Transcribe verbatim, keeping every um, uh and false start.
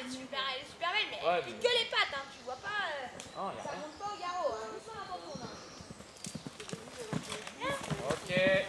super, elle est super belle, mais Ouais, elle fait mais- que les pattes, hein, tu vois pas. euh, Non, y a ça rien. monte pas au garrot, hein. Doucement, attention, là. Ok.